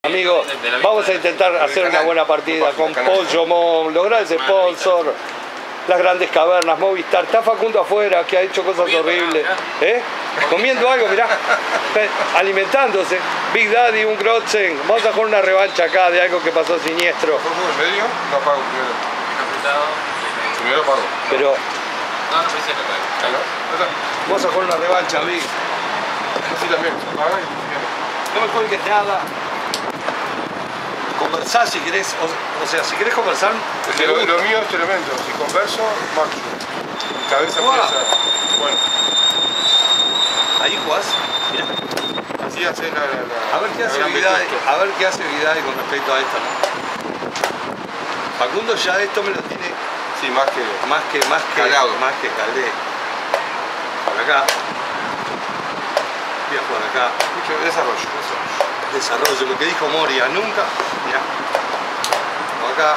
Amigo, vamos a intentar hacer una buena partida con Pollo Mon, lograr ese sponsor, las grandes cavernas, Movistar. Está Facundo afuera, que ha hecho cosas horribles. Comiendo algo, mirá, alimentándose. Big Daddy, un Grotzen. Vamos a jugar una revancha acá de algo que pasó siniestro. ¿En medio? No pago primero. Primero pago. Pero... No, no pensé que pago. Vamos a jugar una revancha, Big. Sí, también. Paga y No me cuelgues nada. Conversar si querés, o sea, si querés conversar... Lo mío es tremendo. Si converso, marcho. Mi cabeza empieza... Bueno. Ahí jugás, mirá. Así hace la A ver qué hace Vidal, a ver qué hace Vidal con respecto a esto, ¿no? Facundo ya esto me lo tiene... Sí, más que calado. Más que caldé. Por acá. Voy a jugar acá. Mucho desarrollo. Desarrollo, lo que dijo Moria, nunca. Mirá. Por acá.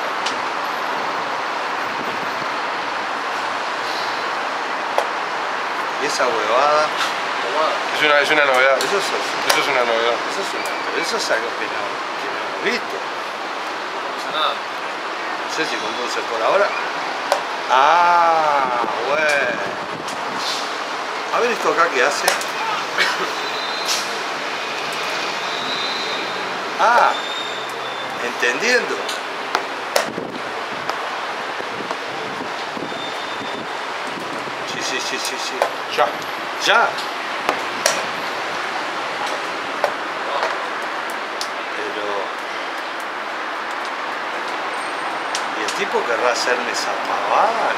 Y esa huevada. Es una novedad. Eso es una novedad. Eso es algo que no hemos visto. No pasa nada. No sé si conduce por ahora. Ah, bueno. A ver esto acá que hace. Ah, entendiendo. Sí. Ya. Ya. Pero... ¿Y el tipo querrá hacerme esa pavada?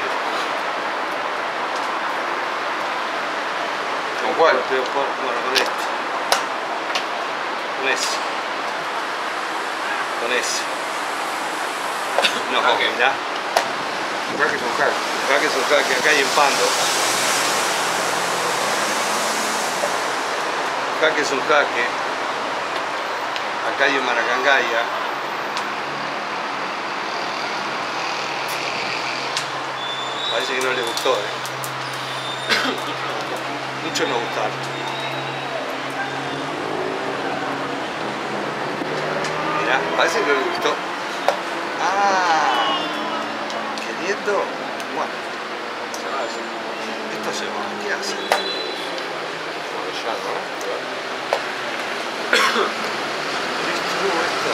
¿Con cuál? Bueno, con este. Con ese. Con ese. No, mirá. Acá que es un hack. Acá que es un jaque, acá hay empando. Acá que es un jaque. Acá hay un maracangaya. Parece que no le gustó, Mucho no gustaron. Mirá, parece que no le gustó. Ah, queriendo. Bueno, esto se va, ¿qué hace? Ya, ¿no? Esto.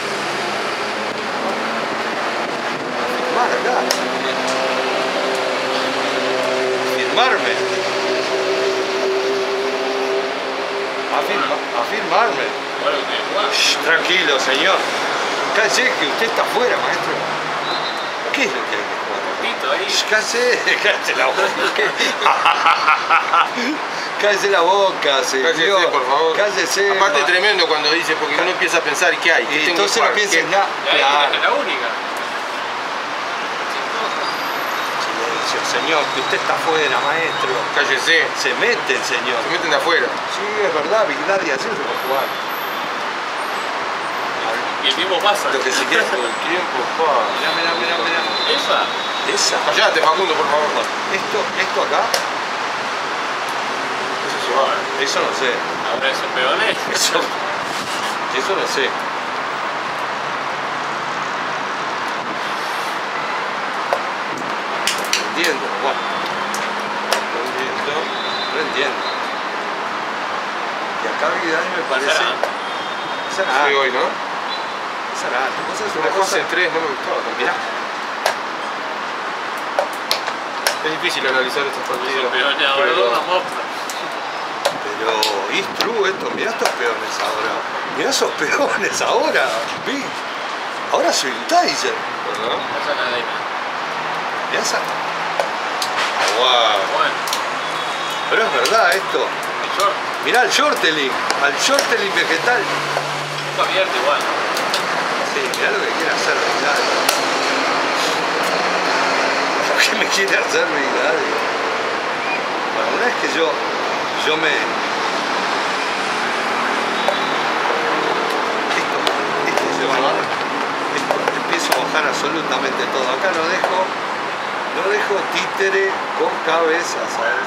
Firmar acá. Firmarme. A firmarme. Bueno, que jugar. Shh, tranquilo, señor. Cállese que usted está afuera, maestro. ¿Qué es lo que hay que jugar? Cortito ahí. Shh, cállese la boca. Cállese la boca, señor. Cállese, por favor. Cállese. Aparte tremendo cuando dice, porque uno empieza a pensar, ¿y qué hay? Y entonces no pienses nada. Y ahí es la única. Silencio, señor, que usted está afuera, maestro. Cállese. Se meten, señor. Se meten de afuera. Sí, es verdad, Big Daddy, así se puede jugar. Y el tiempo pasa. Lo que si quieres. El tiempo, pa. Mirá. Esa. Esa. Callate, Facundo, por favor. Esto acá. Eso se va. Eso no sé. Ahora esos peones. Eso no sé. Entiendo, bueno. No entiendo. Y acá Big Daddy me parece. Esa Sí, hoy, ¿no? Esa Una cosa de tres, no me gustaba también. Mirá. Es difícil analizar estos partidos. Esos peones ahora pero- una mostra. Pero es true esto, mirá estos peones ahora. Mirá esos peones ahora. Big. Ahora soy un Tiger. ¿Verdad? Esa cadena. Mirá esa. Wow. Bueno, Pero es verdad esto. el short. Mirá al shorteling. Al shorteling vegetal. Está abierto igual. Sí, mirá lo que quiere hacer Big Daddy. Lo que me quiere hacer Big Daddy. Bueno, una vez que yo me... Esto se va a bajar. Empiezo a bajar absolutamente todo. Acá no dejo títere con cabeza, ¿sabes?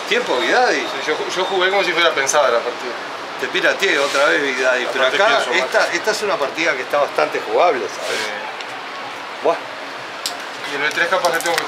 tiempo, Vidadi. Sí, yo jugué como si fuera pensada la partida. Te pirateé otra vez, Vidadi. Pero Aparte acá, pienso esta es una partida que está bastante jugable, ¿sabes? Buah. Y en el 3 capaz que tengo que